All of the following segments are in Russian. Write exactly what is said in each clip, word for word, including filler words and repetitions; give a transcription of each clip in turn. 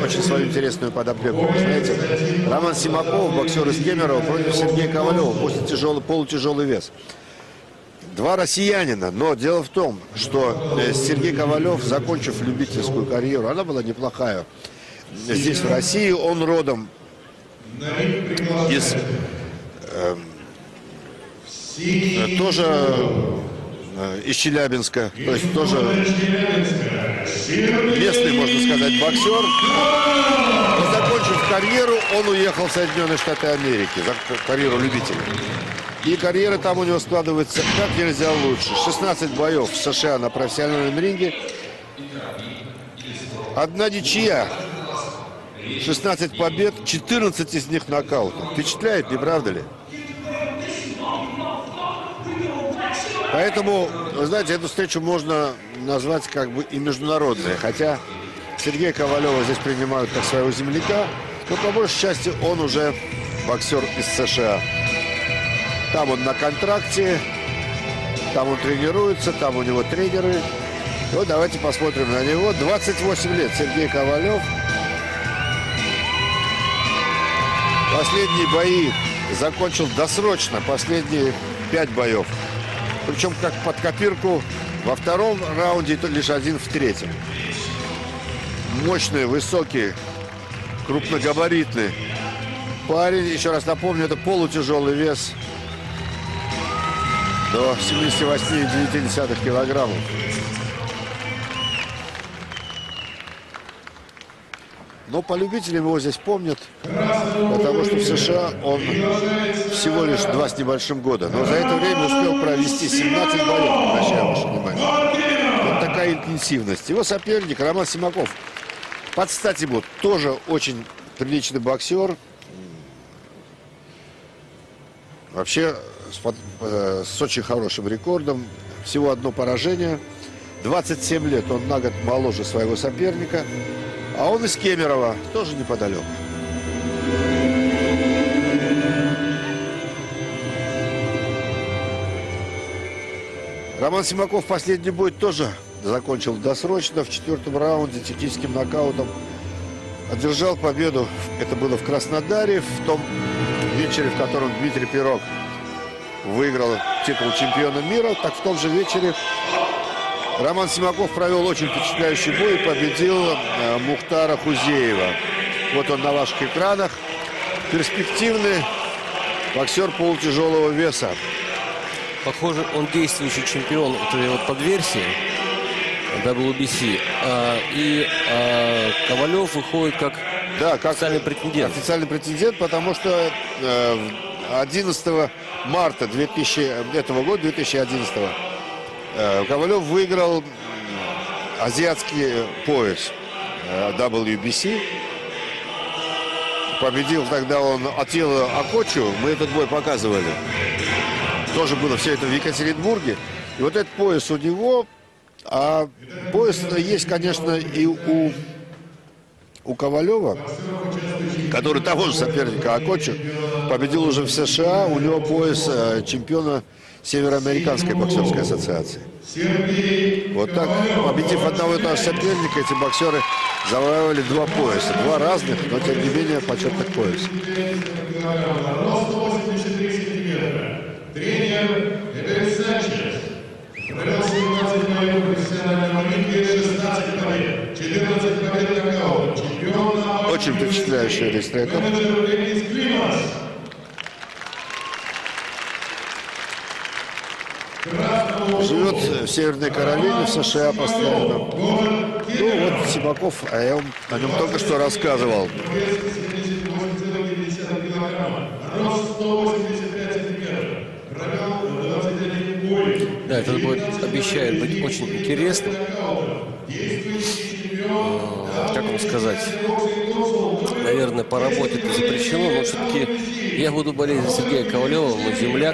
очень свою интересную подоплеку. Вы знаете, Роман Симаков, боксер из Кемерово, против Сергея Ковалева, после тяжелый, полутяжелый вес. Два россиянина, но дело в том, что Сергей Ковалев, закончив любительскую карьеру, она была неплохая. Здесь, в России, он родом из э, тоже э, из Челябинска, то есть тоже местный, можно сказать, боксер. Но, закончив карьеру, он уехал в Соединенные Штаты Америки, за карьеру любителя. И карьера там у него складывается как нельзя лучше. шестнадцать боев в США на профессиональном ринге. Одна ничья. шестнадцать побед, четырнадцать из них нокаутом. Впечатляет, не правда ли? Поэтому, вы знаете, эту встречу можно назвать как бы и международной. Хотя Сергея Ковалева здесь принимают как своего земляка, но по большей части он уже боксер из США. Там он на контракте, там он тренируется, там у него тренеры. Вот давайте посмотрим на него. двадцать восемь лет Сергей Ковалев. Последние бои закончил досрочно, последние пять боев. Причем как под копирку во втором раунде, то лишь один в третьем. Мощный, высокий, крупногабаритный парень. Еще раз напомню, это полутяжелый вес. До семидесяти восьми и девяти десятых килограммов. Но по любителям его здесь помнят, потому что в США он всего лишь два с небольшим года. Но за это время успел провести семнадцать боев, обращаю ваше внимание. Вот такая интенсивность. Его соперник Роман Симаков, под стать ему, тоже очень приличный боксер. Вообще с, под, э, с очень хорошим рекордом. Всего одно поражение. двадцать семь лет, он на год моложе своего соперника. А он из Кемерово, тоже неподалеку. Роман Симаков последний бой тоже закончил досрочно. В четвертом раунде техническим нокаутом одержал победу. Это было в Краснодаре, в том вечере, в котором Дмитрий Пирог выиграл титул чемпиона мира. Так в том же вечере Роман Симаков провел очень впечатляющий бой и победил э, Мухтара Хузеева. Вот он на ваших экранах. Перспективный боксер полутяжелого веса. Похоже, он действующий чемпион этой вот подверсии дабл ю би си. А, и а, Ковалев выходит как, да, как официальный претендент. Официальный претендент, потому что э, одиннадцатого марта две тысячи, этого года, две тысячи одиннадцатого, Ковалев выиграл азиатский пояс дабл ю би си. Победил тогда он Атила Акочу. Мы этот бой показывали. Тоже было все это в Екатеринбурге. И вот этот пояс у него. А пояс есть, конечно, и у, у Ковалева, который того же соперника Акочу победил уже в США. У него пояс чемпиона Североамериканской боксерской ассоциации. Вот так, победив одного и того же соперника, эти боксеры завоевали два пояса. Два разных, но тем не менее почетных пояса. Тренер Эдуард Санчес. Провел семнадцать боев в профессиональном ринге, шестнадцать побед, четырнадцать побед нокаутом. Чемпион. Очень впечатляющий рейстрейтер. Живет в Северной Каролине, в США постоянно. Ну вот Симаков, а я вам о нем только что рассказывал. Да, этот бой обещает быть очень интересным. Как вам сказать? Наверное, поработать это запрещено, но все-таки я буду болеть за Сергея Ковалева, мой земляк.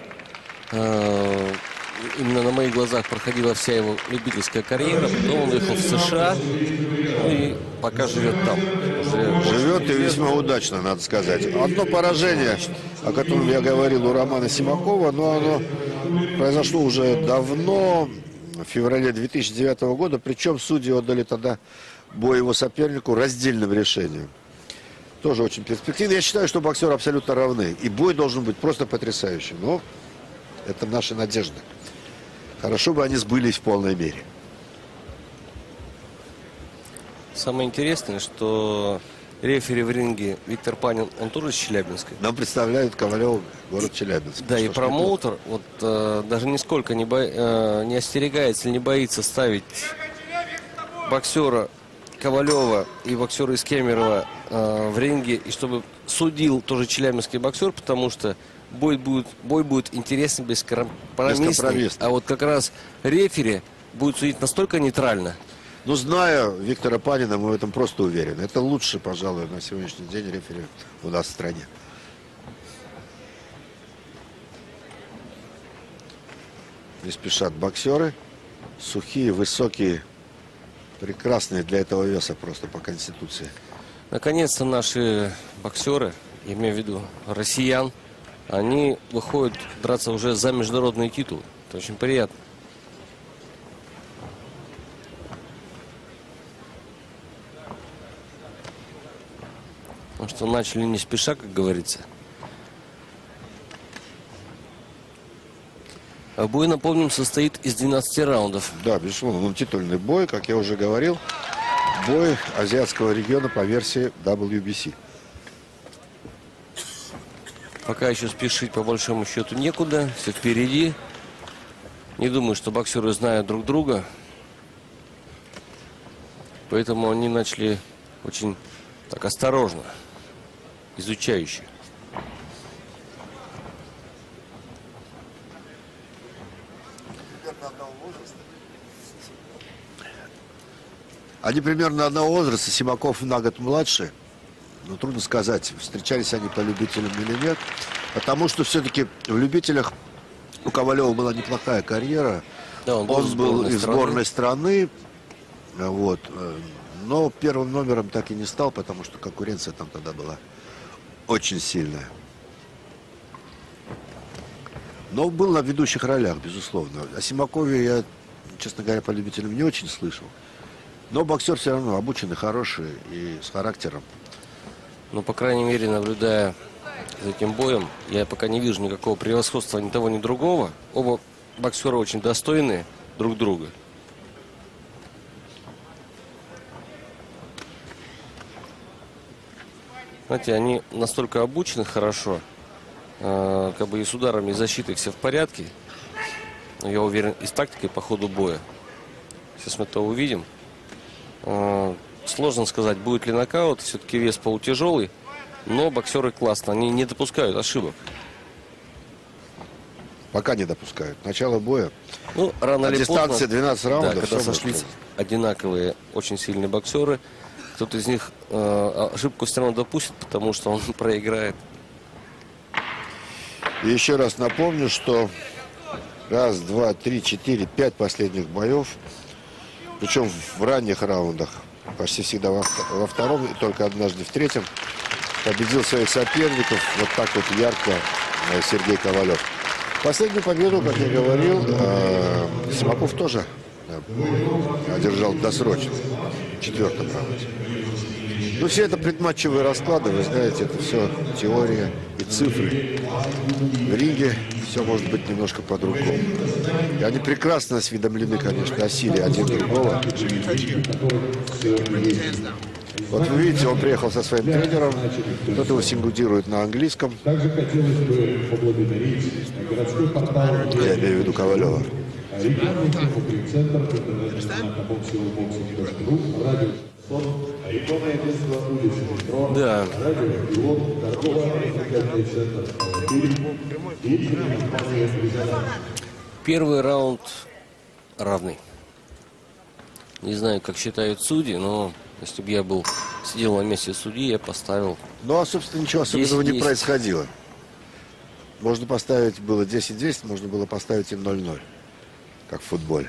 Именно на моих глазах проходила вся его любительская карьера. Потом он уехал в США, ну и пока живет там. Живет и весьма удачно, надо сказать. Одно поражение, о котором я говорил у Романа Симакова, но оно произошло уже давно, в феврале две тысячи девятого года. Причем судьи отдали тогда бой его сопернику раздельным решением. Тоже очень перспективно. Я считаю, что боксеры абсолютно равны. И бой должен быть просто потрясающим. Но это наши надежды. Хорошо бы они сбылись в полной мере. Самое интересное, что рефери в ринге Виктор Панин, он тоже из Челябинска. Нам представляют Ковалев, город Челябинск. Да, Что и промоутер вот, э, даже нисколько не, бо... э, не остерегается или не боится ставить боксера Ковалева и боксера из Кемерово э, в ринге, и чтобы судил тоже челябинский боксер, потому что бой будет, бой будет интересный, бескомпромиссный. Бескомпромиссный. А вот как раз рефери будет судить настолько нейтрально. Ну, зная Виктора Панина, мы в этом просто уверены. Это лучше, пожалуй, на сегодняшний день рефери у нас в стране. Не спешат боксеры. Сухие, высокие, прекрасные для этого веса просто по конституции. Наконец-то наши боксеры, я имею в виду россиян, они выходят драться уже за международный титул. Это очень приятно. Потому что начали не спеша, как говорится. А бой, напомним, состоит из двенадцати раундов. Да, безусловно, ну, титульный бой, как я уже говорил. Бой азиатского региона по версии дабл ю би си. Пока еще спешить по большому счету некуда. Все впереди. Не думаю, что боксеры знают друг друга. Поэтому они начали очень так осторожно, изучающе. Они примерно одного возраста, Симаков на год младше. Но трудно сказать, встречались они по любителям или нет. Потому что все-таки в любителях у Ковалева была неплохая карьера. Да, он был, он был из страны. сборной страны. Вот. Но первым номером так и не стал, потому что конкуренция там тогда была очень сильная. Но был на ведущих ролях, безусловно. О Симакове я, честно говоря, по любителям не очень слышал. Но боксер все равно обученный, хороший и с характером. Ну, по крайней мере, наблюдая за этим боем, я пока не вижу никакого превосходства ни того, ни другого. Оба боксера очень достойные друг друга. Знаете, они настолько обучены хорошо, э, как бы и с ударами, и защитой все в порядке. Но я уверен, и с тактикой по ходу боя. Сейчас мы это увидим. Э, сложно сказать, будет ли нокаут. Все-таки вес полутяжелый. Но боксеры классно. Они не допускают ошибок. Пока не допускают. Начало боя. Ну, рано а или дистанция поздно, двенадцать раундов. да, когда сошлись одинаковые, очень сильные боксеры, кто-то из них э, ошибку все равно допустит, потому что он проиграет. И еще раз напомню, что раз, два, три, четыре, пять последних боев, причем в ранних раундах, почти всегда во, во втором и только однажды в третьем, победил своих соперников вот так вот ярко Сергей Ковалев. Последнюю победу, как я говорил, э, Симаков тоже одержал досрочно в четвертом раунде. Ну, все это предматчевые расклады, вы знаете, это все теория и цифры. В ринге все может быть немножко по-другому. И они прекрасно осведомлены, конечно, о силе один другого. Вот вы видите, он приехал со своим тренером, кто-то его симулирует на английском. Также хотелось бы поблагодарить городской портал. Я имею в виду Ковалева. Региональный центр, интернет-журнал Боксилу Боксинг.ру, радио рекламное агентство улицы метро, Да. радио Пилот, торгово-развлекательный центр «Фильм» и компания «Бригада». Первый раунд равный. Не знаю, как считают судьи, но если бы я был сидел на месте судьи, я поставил. Ну, а, собственно, ничего особенного не десять. происходило. Можно поставить было десять-десять, можно было поставить и ноль-ноль, как в футболе.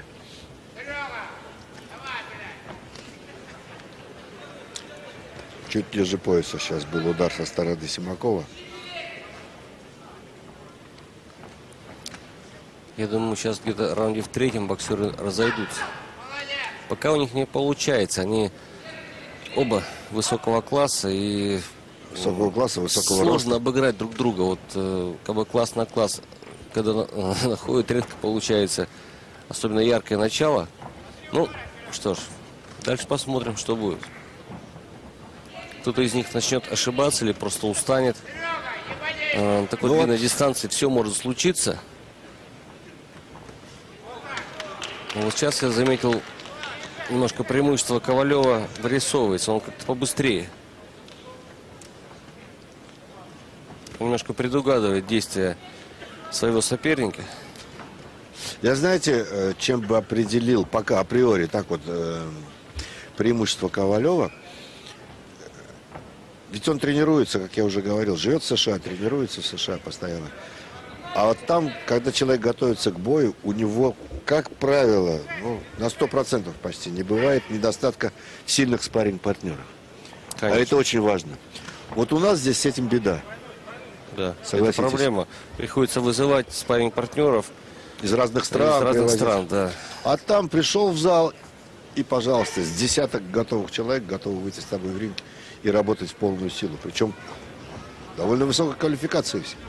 Чуть ниже пояса сейчас был удар со стороны Симакова. Я думаю, сейчас где-то в раунде в третьем боксеры разойдутся. Пока у них не получается. Они Оба высокого класса и Высокого класса, высокого сложно роста. обыграть друг друга. Вот э, как бы класс на класс, когда на- находит, редко получается. Особенно яркое начало. Ну, что ж, дальше посмотрим, что будет. Кто-то из них начнет ошибаться или просто устанет. Э, на такой Ну, длинной вот. дистанции все может случиться. Но вот сейчас я заметил, немножко преимущество Ковалева вырисовывается. Он как-то побыстрее. Немножко предугадывает действия своего соперника. Я, знаете, э, чем бы определил пока априори так вот э, преимущество Ковалева. Ведь он тренируется, как я уже говорил, живет в США, тренируется в США постоянно. А вот там, когда человек готовится к бою, у него, как правило, ну, на сто процентов почти не бывает недостатка сильных спарринг-партнеров. А Конечно. это очень важно. Вот у нас здесь с этим беда. Да, это Согласитесь. проблема. Приходится вызывать спарринг-партнеров Из разных из стран. разных привозить. стран, да. А там пришел в зал, и, пожалуйста, с десяток готовых человек готовы выйти с тобой в ринг и работать в полную силу. Причем довольно высокой квалификации все.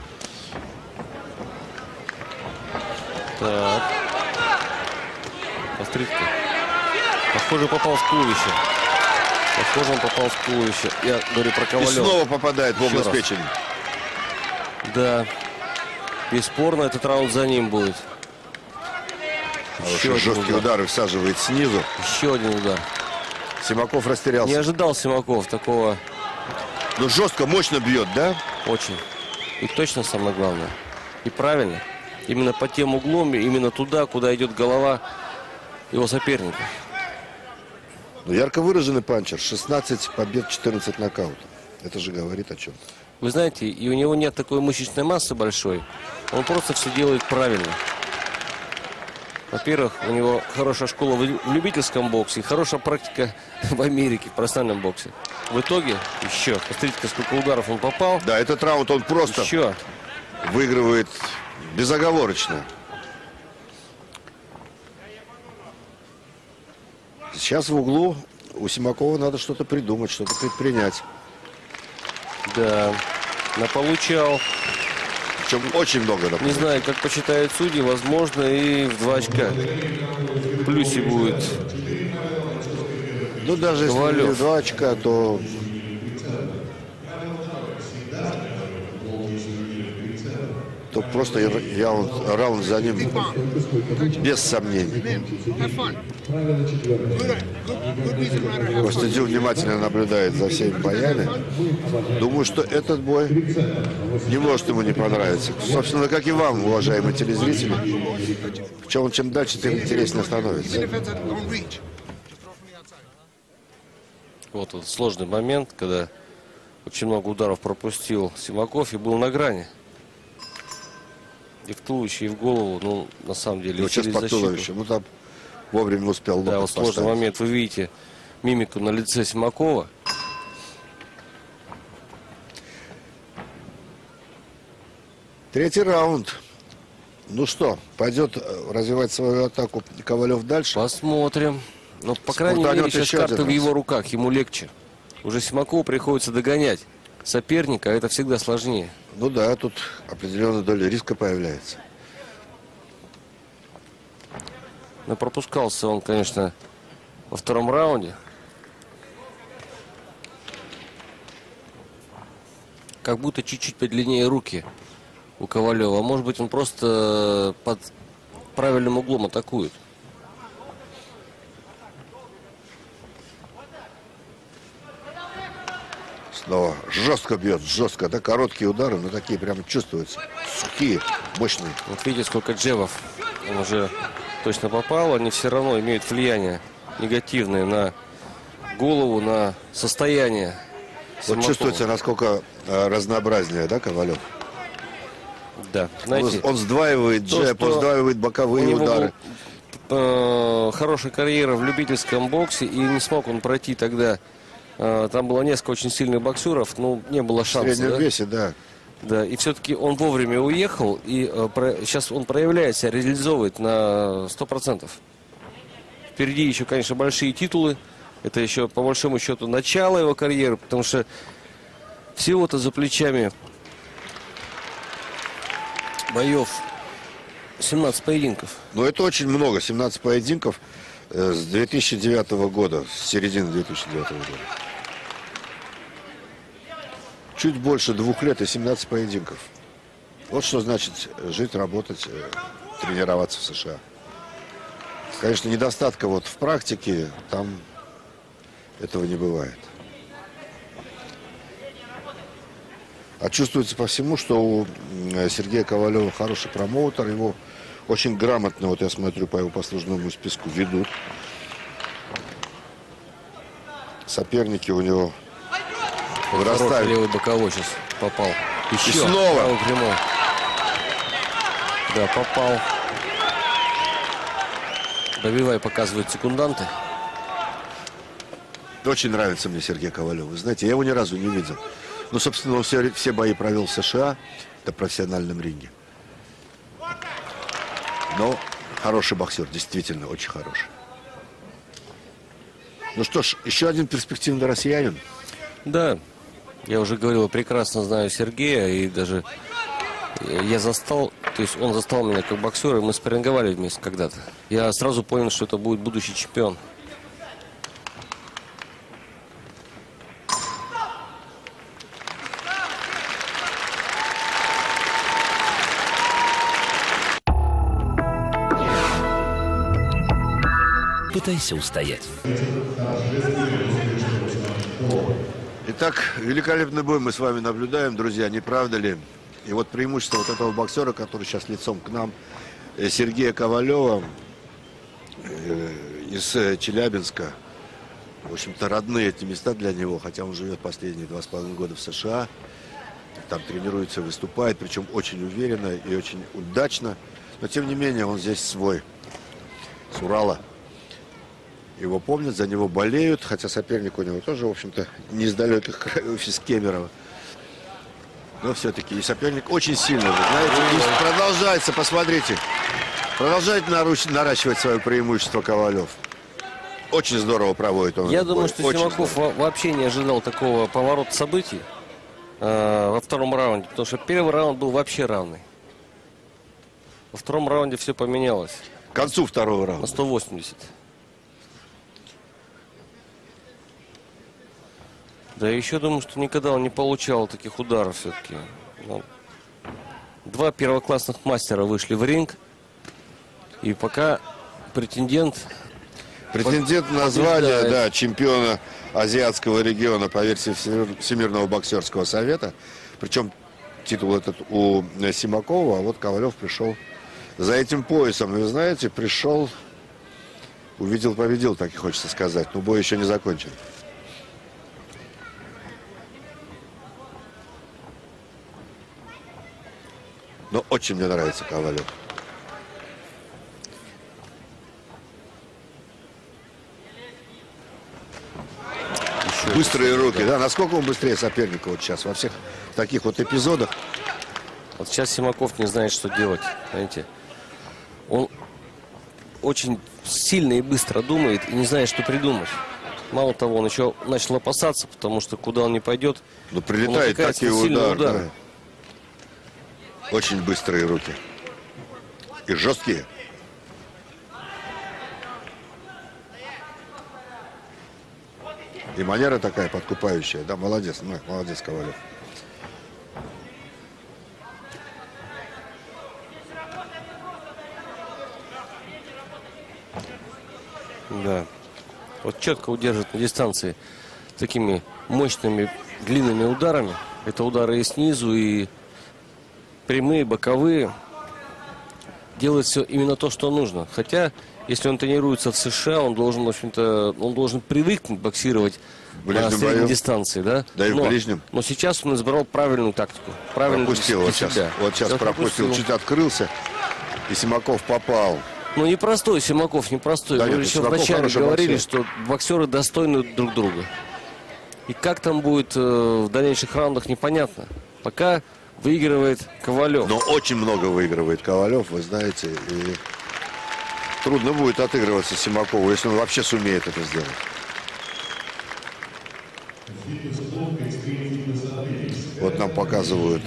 Так. Посмотрите-ка. Похоже, попал в туловище. Похоже, он попал в туловище. Я говорю про И Ковалева. снова попадает в Еще область раз. печени. Да. Бесспорно, этот раунд за ним будет. Еще Хороший один жесткий удар. удар и всаживает снизу. Еще один удар. Симаков растерялся. Не ожидал Симаков такого Ну, жестко, мощно бьет, да? очень. И точно самое главное. И правильно. Именно по тем углом, именно туда, куда идет голова его соперника. Ну, ярко выраженный панчер. шестнадцать побед, четырнадцать нокаутов. Это же говорит о чем. Вы знаете, и у него нет такой мышечной массы большой. Он просто все делает правильно. Во-первых, у него хорошая школа в в любительском боксе и хорошая практика в Америке, в профессиональном боксе. В итоге, еще, посмотрите, сколько ударов он попал. Да, этот раунд он просто Еще. выигрывает безоговорочно. Сейчас в углу у Симакова надо что-то придумать, что-то предпринять. Да, наполучал. Причем очень много. Не например. знаю, как почитают судьи, возможно, и в два очка. В плюсе будет. Ну, даже если Ковалев. не два очка, то... То просто я, он, раунд за ним без сомнений. Правило четвертое. Костадин внимательно наблюдает за всеми боями. Думаю, что этот бой не может ему не понравиться. Собственно, как и вам, уважаемые телезрители. Причем, чем дальше, тем интереснее становится. Вот вот сложный момент, когда очень много ударов пропустил Симаков и был на грани. И в туловище, и в голову, ну, на самом деле, Ну, и сейчас через по защиту. туловищу. Ну, там вовремя успел Да, локоть вот сложный поставить. момент. Вы видите мимику на лице Симакова. Третий раунд. Ну что, пойдет э, развивать свою атаку Ковалев дальше? Посмотрим. Но, по крайней Спартанет мере, сейчас еще карта один в раз. его руках. Ему легче. Уже Симакову приходится догонять соперника, а это всегда сложнее. Ну да, тут определенная доля риска появляется. Но пропускался он, конечно, во втором раунде. Как будто чуть-чуть подлиннее руки у Ковалева. Может быть, он просто под правильным углом атакует. Снова жестко бьет, жестко. Да, короткие удары, но такие прям чувствуются. Сухие, мощные. Вот видите, сколько джебов он уже точно попал. Они все равно имеют влияние негативное на голову, на состояние Вот Симакова. чувствуется, насколько э, разнообразнее, да, Ковалев? Да, Он, знаете, он сдваивает то, джеб, что он сдваивает у боковые него удары. был, э, хорошая карьера в любительском боксе, и не смог он пройти тогда. Э, там было несколько очень сильных боксеров, но не было В шанса. среднем Да? весе, да. Да, и все-таки он вовремя уехал, и э, про- сейчас он проявляет себя, реализовывает на сто процентов. Впереди еще, конечно, большие титулы Это еще, по большому счету, начало его карьеры, потому что всего-то за плечами боев семнадцать поединков. Но это очень много. семнадцать поединков э, с две тысячи девятого года, с середины две тысячи девятого года. Чуть больше двух лет и семнадцать поединков. Вот что значит жить, работать, э, тренироваться в США. Конечно, недостатка вот в практике, там этого не бывает. А чувствуется по всему, что у Сергея Ковалева хороший промоутер, его очень грамотно, вот я смотрю по его послужному списку, ведут. Соперники у него вырастают. Левый боковой сейчас попал. Еще. И снова. Прямой. Да, попал. Добивай, показывают секунданты. Очень нравится мне Сергей Ковалев. Вы знаете, я его ни разу не видел. Ну, собственно, он все, все бои провел в США, на профессиональном ринге. Но хороший боксер, действительно, очень хороший. Ну что ж, еще один перспективный россиянин. Да, я уже говорил, я прекрасно знаю Сергея, и даже я застал, то есть он застал меня как боксер, и мы спарринговали вместе когда-то. Я сразу понял, что это будет будущий чемпион. Пытайся устоять. Итак, великолепный бой мы с вами наблюдаем, друзья, не правда ли? И вот преимущество вот этого боксера, который сейчас лицом к нам, Сергея Ковалева из Челябинска. В общем-то, родные эти места для него, хотя он живет последние два с половиной года в США. Там тренируется, выступает, причем очень уверенно и очень удачно. Но, тем не менее, он здесь свой, с Урала. Его помнят, за него болеют, хотя соперник у него тоже, в общем-то, не из далеких краев, из Кемерово. Но все-таки и соперник очень сильный, вы знаете. И продолжается, посмотрите, продолжает наращивать свое преимущество Ковалев. Очень здорово проводит он. Я думаю, что Симаков вообще не ожидал такого поворота событий э, во втором раунде, потому что первый раунд был вообще равный. Во втором раунде все поменялось. К концу второго раунда. На сто восемьдесят. Да, еще думаю, что никогда он не получал таких ударов все-таки. Ну, два первоклассных мастера вышли в ринг. И пока претендент... Претендент на звание, да, чемпиона азиатского региона по версии Всемирного боксерского совета. Причем титул этот у Симакова, а вот Ковалев пришел за этим поясом. И вы знаете, пришел, увидел, победил, так и хочется сказать. Но бой еще не закончен. Но очень мне нравится Ковалев. Еще быстрые руки, да. да. Насколько он быстрее соперника вот сейчас во всех таких вот эпизодах? Вот сейчас Симаков не знает, что делать, знаете. Он очень сильно и быстро думает и не знает, что придумать. Мало того, он еще начал опасаться, потому что куда он не пойдет, ну, прилетает такие удары. Удар. Да. Очень быстрые руки. И жесткие. И манера такая подкупающая. Да, молодец. Ну, молодец, Ковалев. Да. Вот четко удерживает на дистанции такими мощными длинными ударами. Это удары и снизу, и прямые, боковые. Делает все именно то, что нужно. Хотя, если он тренируется в США, он должен, в общем-то, он должен привыкнуть боксировать на средней бою. дистанции, да? Да и но, в ближнем. Но сейчас он избрал правильную тактику. Правильную пропустил вот сейчас. Вот сейчас, сейчас пропустил, пропустил, чуть открылся. И Симаков попал. Ну, непростой Симаков, непростой. Да, Мы нет, еще Симаков вначале говорили, боксер. что боксеры достойны друг друга. И как там будет э, в дальнейших раундах, непонятно. Пока выигрывает Ковалев. Но очень много выигрывает Ковалев, вы знаете. И трудно будет отыгрываться Симакову, если он вообще сумеет это сделать. Вот нам показывают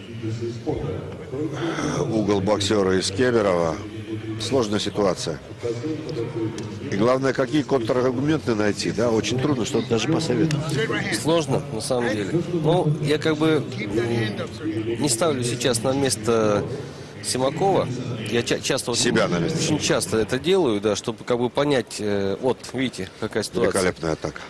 угол боксера из Кемерово. Сложная ситуация. И главное, какие контраргументы найти, да, очень трудно что-то даже посоветовать. Сложно, на самом деле. Ну, я как бы не ставлю сейчас на место Симакова. Я ча часто... Себя на место. Очень часто это делаю, да, чтобы как бы понять, э, вот, видите, какая ситуация. Великолепная атака.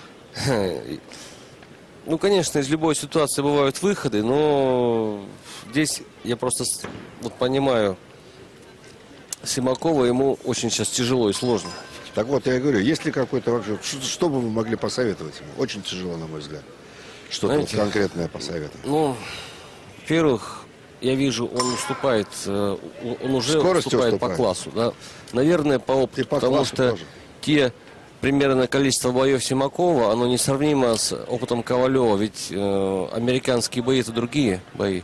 Ну, конечно, из любой ситуации бывают выходы, но здесь я просто вот понимаю Симакова, ему очень сейчас тяжело и сложно. Так вот, я и говорю, есть ли какой-то вообще... Что, что бы вы могли посоветовать ему? Очень тяжело, на мой взгляд. Что-то вот конкретное посоветовать. Ну, во-первых, я вижу, он уступает, он уже Скоростью уступает, уступает по классу. Да? Наверное, по опыту, И по потому классу что тоже. те примерное количество боев Симакова, оно несравнимо с опытом Ковалева, ведь э, американские бои — это другие бои.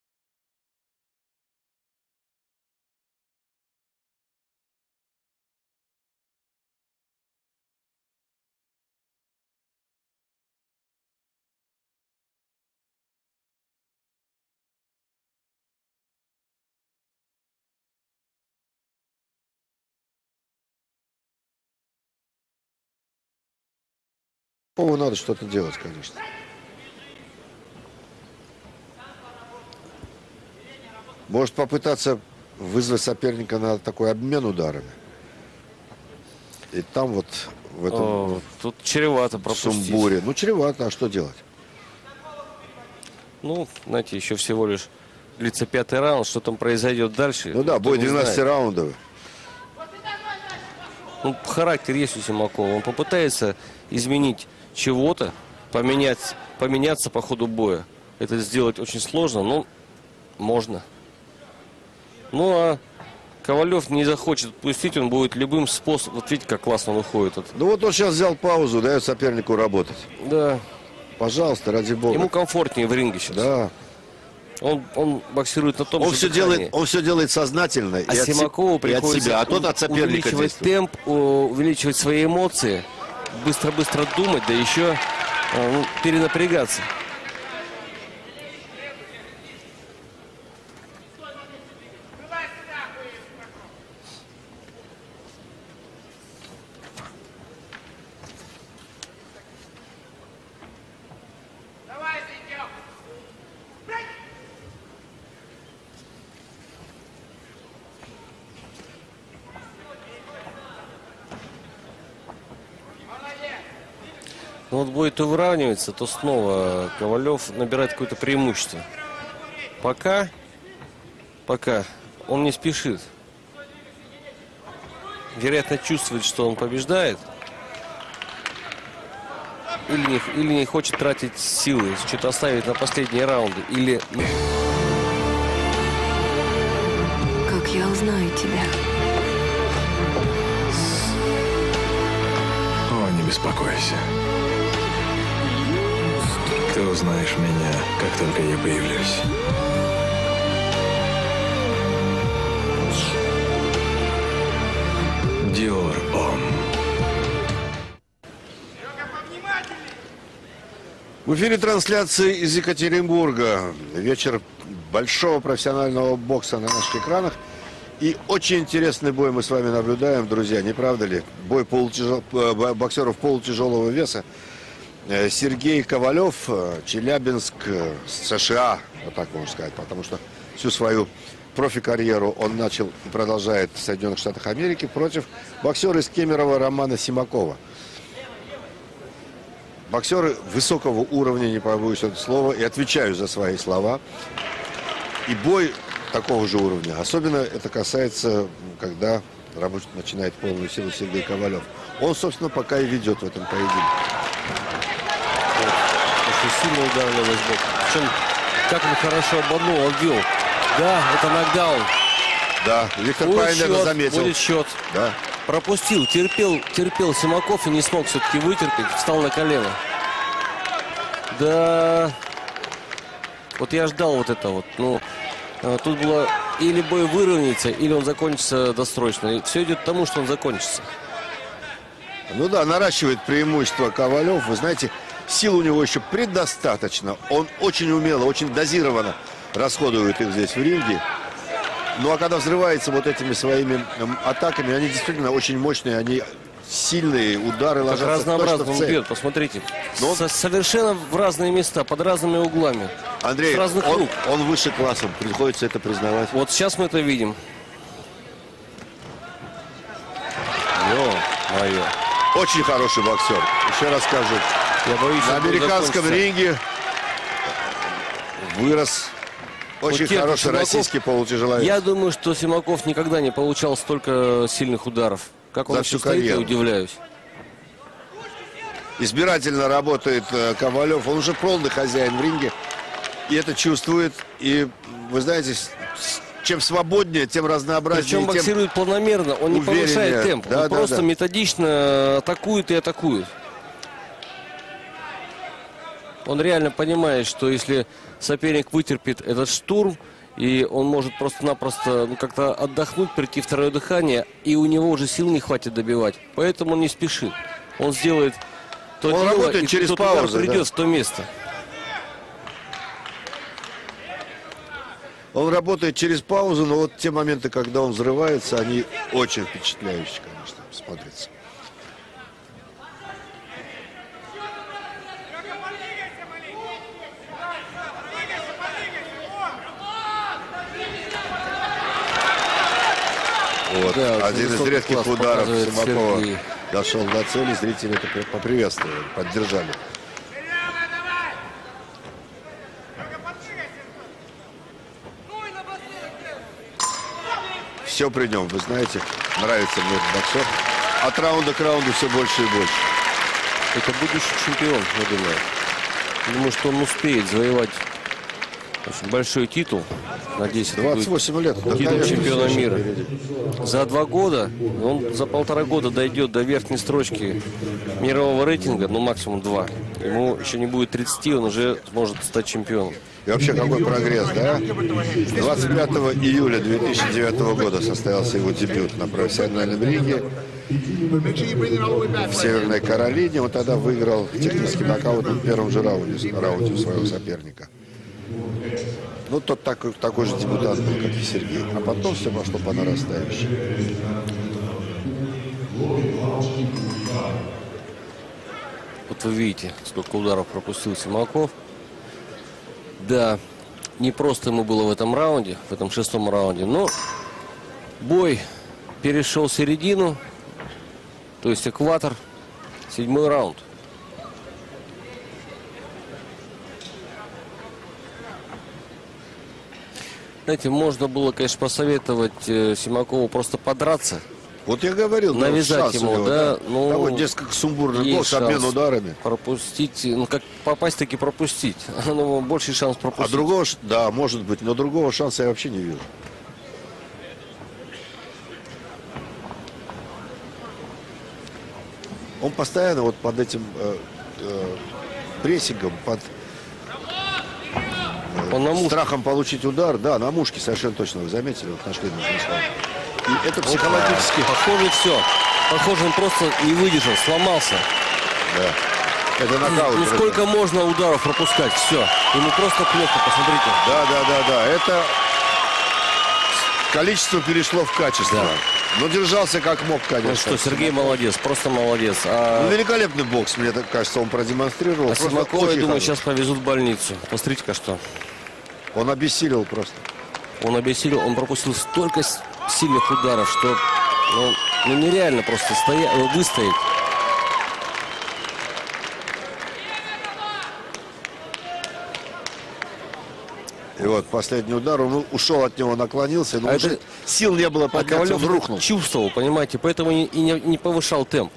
Надо что-то делать, конечно. Может попытаться вызвать соперника на такой обмен ударами. И там вот в этом О, тут чревато пропустить. сумбуре. Ну, чревато, а что делать? Ну, знаете, еще всего лишь длится пятый раунд. Что там произойдет дальше? Ну да, бой двенадцатираундовый. Ну, характер есть у Симакова. Он попытается изменить чего-то, поменять, поменяться по ходу боя. Это сделать очень сложно, но можно. Ну, а Ковалев не захочет пустить, он будет любым способом. Вот видите, как классно он уходит. Ну вот он сейчас взял паузу, дает сопернику работать. Да. Пожалуйста, ради бога. Ему комфортнее в ринге сейчас. Да. Он, он боксирует на том Он же все дыхании. делает, он все делает сознательно. А и от, Симакову и от приходится себя, а тот от соперника увеличивать действует. темп, увеличивать свои эмоции, быстро-быстро думать, да еще ну, перенапрягаться. Но вот будет выравниваться, то снова Ковалев набирает какое-то преимущество. Пока, пока он не спешит. Вероятно, чувствует, что он побеждает. Или не, или не хочет тратить силы, что-то оставить на последние раунды. Или... Как я узнаю тебя? О, не беспокойся. Ты узнаешь меня, как только я появлюсь. Диор Ом. В эфире трансляции из Екатеринбурга. Вечер большого профессионального бокса на наших экранах. И очень интересный бой мы с вами наблюдаем, друзья, не правда ли? Бой полутяжел... боксеров полутяжелого веса. Сергей Ковалев, Челябинск, США, вот так можно сказать, потому что всю свою профи-карьеру он начал и продолжает в Соединенных Штатах Америки против боксера из Кемерово Романа Симакова. Боксеры высокого уровня, не побоюсь этого слова, и отвечаю за свои слова. И бой такого же уровня. Особенно это касается, когда работать начинает полную силу Сергей Ковалев. Он, собственно, пока и ведет в этом поединке. Сильно удар левой сбоку. Причем, как он хорошо обманул, он ввел. Да, это нокдаун. Да, Виктор Будет правильно это счет, заметил. будет счет. Да. Пропустил, терпел, терпел Симаков и не смог все-таки вытерпеть. Встал на колено. Да. Вот я ждал вот это вот. Ну, тут было или бой выровняется, или он закончится досрочно. И все идет к тому, что он закончится. Ну да, наращивает преимущество Ковалев. Вы знаете, Сил у него еще предостаточно. Он очень умело, очень дозированно расходует их здесь в ринге. Ну а когда взрывается вот этими своими эм, атаками, они действительно очень мощные, они сильные, удары Как ложатся разнообразно точно в он цель. бьет, посмотрите. Но он- Со- совершенно в разные места, под разными углами. Андрей, с разных он, рук. он выше классом, приходится это признавать. Вот сейчас мы это видим. Ё-моё. Очень хороший боксер. Еще раз скажу. Я боюсь, На что будет американском закончиться. ринге вырос очень Кирпич, хороший Симаков. российский полутяжеловес. Я думаю, что Симаков никогда не получал столько сильных ударов. Как он За еще всю стоит, я карьеру. удивляюсь. Избирательно работает э, Ковалев. Он уже полный хозяин в ринге. И это чувствует. И вы знаете, с- с- чем свободнее, тем разнообразнее. Причем тем... боксирует планомерно, он не увереннее. повышает темп. Да, он да, просто да. методично атакует и атакует. Он реально понимает, что если соперник вытерпит этот штурм, и он может просто-напросто ну, как-то отдохнуть, прийти второе дыхание, и у него уже сил не хватит добивать. Поэтому он не спешит. Он сделает то Он дело, работает и через тот удар паузы, придет да. в то место. Он работает через паузу, но вот те моменты, когда он взрывается, они очень впечатляющие, конечно, смотрятся. Вот. Да, очень Один из высокий редких класс ударов показывает Симакова Сергей. дошел до цели, зрители это при- поприветствовали, поддержали. Все при нем, вы знаете, нравится мне этот боксер. От раунда к раунду все больше и больше. Это будущий чемпион, я думаю. Думаю, что он успеет завоевать очень большой титул. Надеюсь, это двадцать будет восемь лет. да, титул конечно, чемпиона все мира. впереди. За два года, он за полтора года дойдет до верхней строчки мирового рейтинга, ну максимум два. Ему еще не будет тридцати, он уже сможет стать чемпионом. И вообще какой прогресс, да? двадцать пятого июля две тысячи девятого года состоялся его дебют на профессиональном ринге в Северной Каролине. Он тогда выиграл техническим нокаутом в первом же раунде, раунде у своего соперника. Ну, тот такой, такой же дебютант был, как и Сергей. А потом все пошло по нарастающей. Вот вы видите, сколько ударов пропустил Симаков. Да, не просто ему было в этом раунде, в этом шестом раунде, но бой перешел середину, то есть экватор, седьмой раунд. Знаете, можно было, конечно, посоветовать э, Симакову просто подраться, Вот я говорил, да, навязать шанс у ему, него, да, ну, Такой несколько сумбурный есть бокс, обмен шанс ударами. пропустить, ну как попасть, таки пропустить. Ну, больший шанс А пропустить. другого, ш- да, может быть, но другого шанса я вообще не вижу. Он постоянно вот под этим э, э, прессингом, под Он на мушке. страхом получить удар, да, на мушке совершенно точно, вы заметили, вот нашли нужное слово. И это психологически, Похоже, все. Похоже, он просто не выдержал, сломался. да, это нокаут. Ну это- сколько можно ударов пропускать? Все. Ему просто плохо, посмотрите. Да, да, да, да, это количество перешло в качество. Да. Но держался как мог, конечно. Ну что, Сергей молодец, просто молодец. Ну, А, великолепный бокс, мне так кажется, он продемонстрировал. а Просто Симакова, я очень думаю, хороший. сейчас повезут в больницу. Посмотрите-ка что. Он обессилел просто. Он обессилел, он пропустил столько с- сильных ударов, что ну, ну, нереально просто стоя, э, выстоять. И вот последний удар, он ушел от него, наклонился, но А уже это- сил не было А подняться, Ковалев он рухнул. чувствовал, понимаете, поэтому и и не, не повышал темп.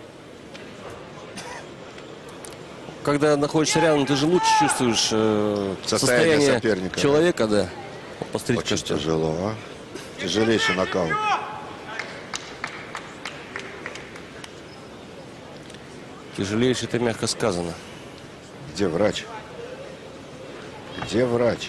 Когда находишься рядом, ты же лучше чувствуешь э, Состояние состояние соперника, да. человека, да. Вот посмотрите, Очень что. тяжело, а? Тяжелейший нокаут. Тяжелейший, это мягко сказано. Где врач? Где врач?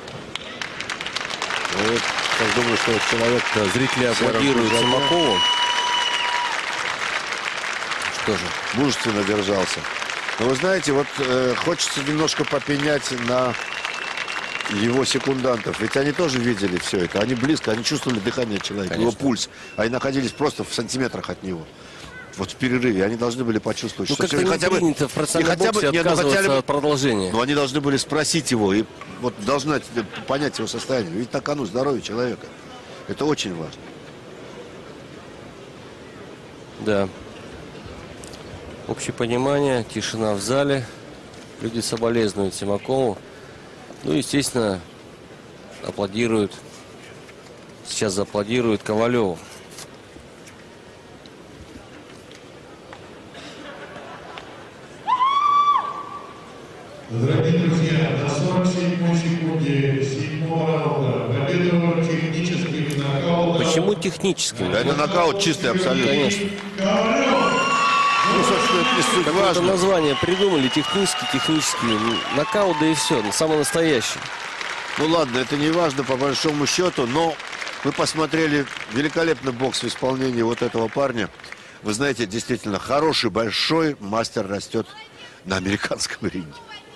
Ну, вот, я думаю, что вот человек... Да, зрители в сером аплодируют пиджаке Симакову. Что же, мужественно держался. Но вы знаете, вот э, хочется немножко попенять на его секундантов. Ведь они тоже видели все это. Они близко, они чувствовали дыхание человека, Конечно. его пульс. Они находились просто в сантиметрах от него. Вот в перерыве. Они должны были почувствовать, Ну, что как-то всё- не хотя бы, принято в профессиональном хотя бы- боксе не, ну, хотя отказываться бы- от продолжения. Но они должны были спросить его и вот должны понять его состояние. Ведь на кону здоровье человека. Это очень важно. Да. Общее понимание, тишина в зале. Люди соболезнуют Симакову. Ну, естественно, аплодируют. Сейчас зааплодируют Ковалеву. Дорогие друзья, на сорок седьмой секунде седьмого раунда победу техническим нокаутом. Почему техническим? Да, это нокаут чистый абсолютно. Конечно. Ну, собственно, это не суть Какое-то важно. название придумали, технический, технический. Нокаут, да и все, самый настоящий. Ну ладно, это не важно по большому счету, но мы посмотрели великолепный бокс в исполнении вот этого парня. Вы знаете, действительно, хороший, большой мастер растет на американском ринге.